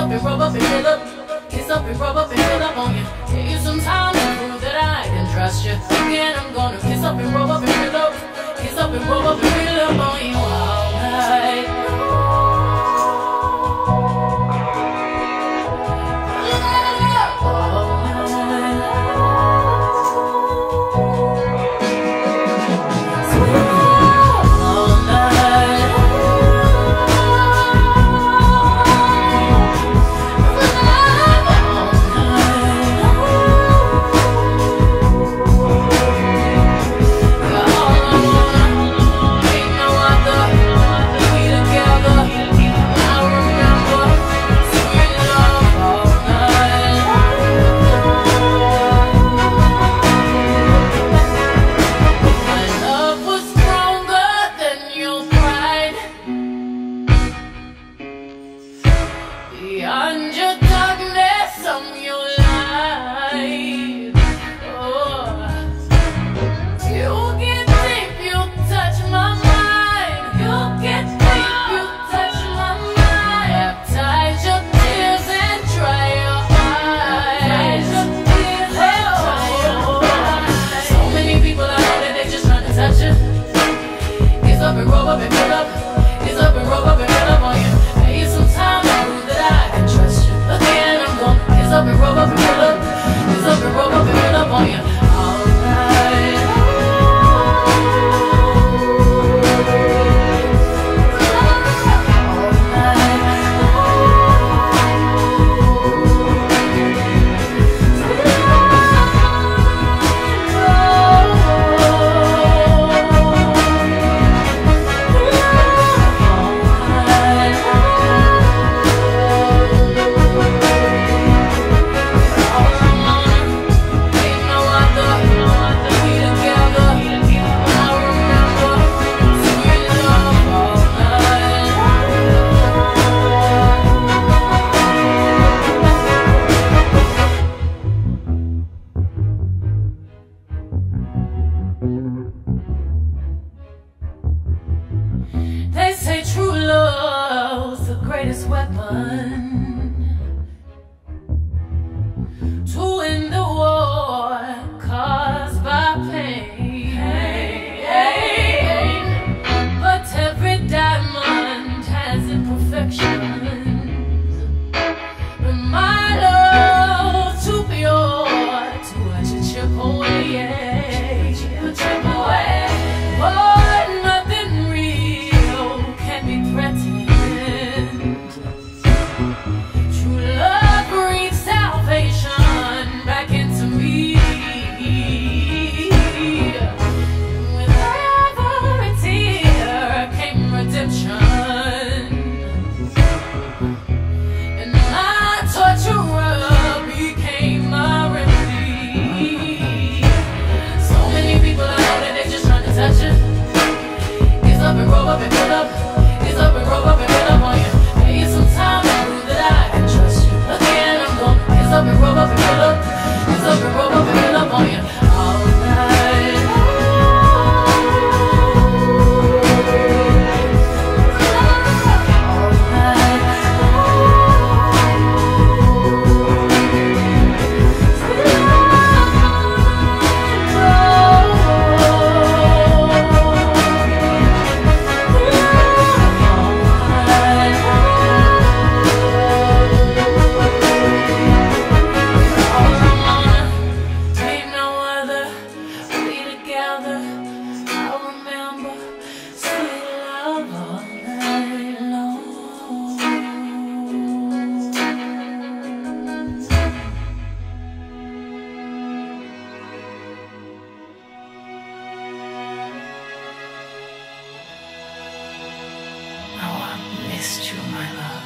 up and rub up and fill up. Kiss up and rub up and fill up on you. Take you some time to prove that I can trust you. Again, I'm gonna kiss up and rub up and fill up. Kiss up and rub up and fill up on you all night. Beyond your darkness, I'm your light. Oh, you get deep, you touch my mind. You get deep, you touch my mind. Baptize your tears and dry your eyes. So many people out there, they just trying to touch you. Kiss up and rub up and fill up. Kiss up and rub up and fill up on you. Pay you some time to prove that I can trust you. Again, I'm gonna kiss up and rub up and fill up. Kiss up and rub up and fill up on you all night. They say true love's the greatest weapon to win the war caused by pain. But every diamond has imperfections. But my love too pure to watch it chip away, chip away. But nothing real can be threatened. True love breathes salvation back into me. With every tear came redemption, and my torturer became my remedy. So many people out there, they just trying to touch you. Kiss up and rub up and fill up. Kiss up and rub up and fill up on you. Pay you some time to prove that I can trust you. Again, I'm gonna kiss up and rub up and fill up. Kiss up and rub up and fill up on you all night. Missed you, my love.